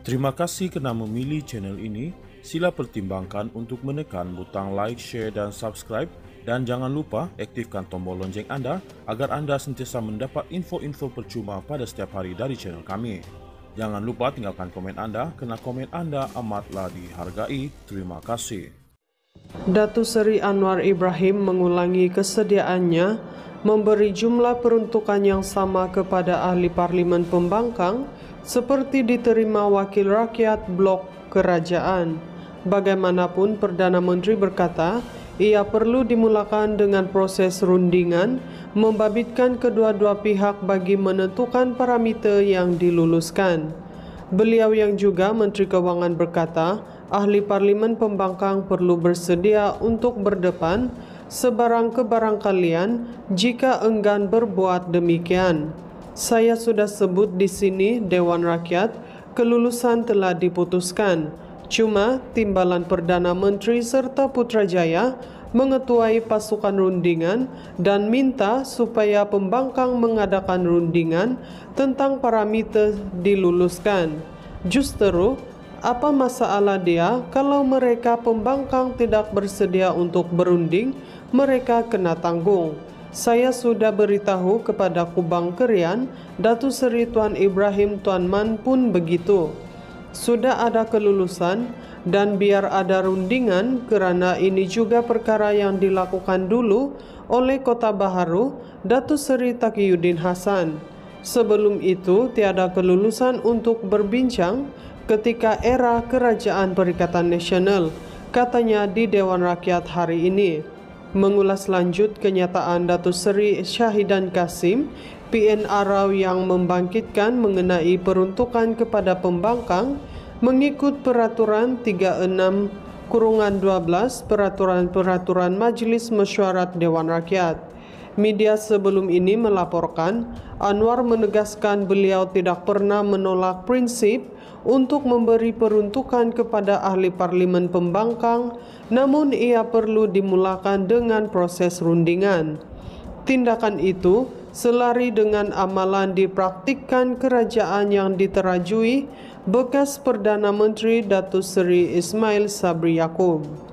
Terima kasih kerana memilih channel ini. Sila pertimbangkan untuk menekan butang like, share dan subscribe. Dan jangan lupa aktifkan tombol lonceng anda agar anda sentiasa mendapat info-info percuma pada setiap hari dari channel kami. Jangan lupa tinggalkan komen anda kerana komen anda amatlah dihargai. Terima kasih. Datuk Seri Anwar Ibrahim mengulangi kesediaannya memberi jumlah peruntukan yang sama kepada ahli Parlimen Pembangkang seperti diterima Wakil Rakyat Blok Kerajaan. Bagaimanapun, Perdana Menteri berkata ia perlu dimulakan dengan proses rundingan membabitkan kedua-dua pihak bagi menentukan parameter yang diluluskan. Beliau yang juga Menteri Kewangan berkata, ahli Parlimen Pembangkang perlu bersedia untuk berdepan sebarang kebarangkalian jika enggan berbuat demikian. Saya sudah sebut di sini Dewan Rakyat, kelulusan telah diputuskan. Cuma Timbalan Perdana Menteri serta Putrajaya mengetuai pasukan rundingan dan minta supaya Pembangkang mengadakan rundingan tentang parameter diluluskan. Justeru, apa masalah dia kalau mereka Pembangkang tidak bersedia untuk berunding, mereka kena tanggung. Saya sudah beritahu kepada Kubang Kerian, Datuk Seri Tuan Ibrahim Tuan Man pun begitu. Sudah ada kelulusan dan biar ada rundingan kerana ini juga perkara yang dilakukan dulu oleh Kota Baharu, Datuk Seri Taqiyuddin Hassan. Sebelum itu tiada kelulusan untuk berbincang ketika era Kerajaan Perikatan Nasional, katanya di Dewan Rakyat hari ini. Mengulas lanjut kenyataan Datuk Seri Syahidan Kasim, PNRAW yang membangkitkan mengenai peruntukan kepada Pembangkang mengikut Peraturan 36/12 Peraturan Majlis Mesyuarat Dewan Rakyat. Media sebelum ini melaporkan Anwar menegaskan beliau tidak pernah menolak prinsip untuk memberi peruntukan kepada ahli Parlimen Pembangkang, namun ia perlu dimulakan dengan proses rundingan. Tindakan itu selari dengan amalan dipraktikkan kerajaan yang diterajui bekas Perdana Menteri Datuk Seri Ismail Sabri Yaakob.